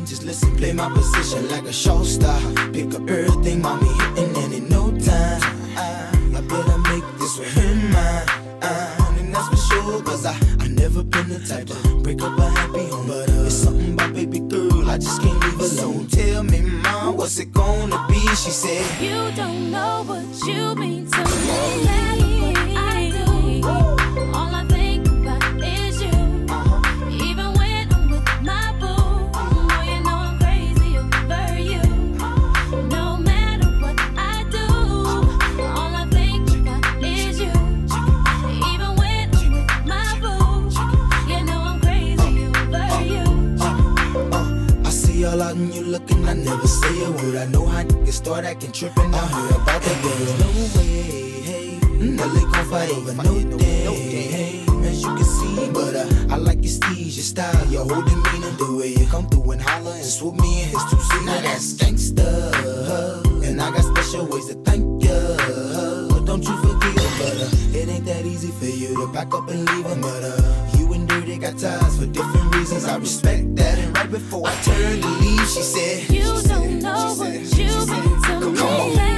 just listen, play my position like a show star. Pick up everything, mommy hitting, and in no time I better make this with her mine. And that's for sure, cause I never been the type to break up a happy home. But it's something about baby girl, I just can't leave alone. Tell me, mom, what's it gonna be? She said, you don't know what you mean to me. I do. All I think about is you. Even when I'm with my boo, oh, you know I'm crazy over you. No matter what I do, all I think about is you. Even when I'm with my boo, you know I'm crazy over you. I see all out and you looking, I never say a word. I know how niggas start acting trippin'. I heard about that girl. No way, hey, they gon' fight over no day, hey, as you can see. But I like your steez, your style, your whole demeanor, the way you come through and holler and swoop me in his two-seater. Now that's gangsta, and I got special ways to thank ya. Don't you forget, but it ain't that easy for you to back up and leave him. But you and Dirty got ties for different reasons. I respect that. And right before I turned to leave, she said, you don't know what you mean to me.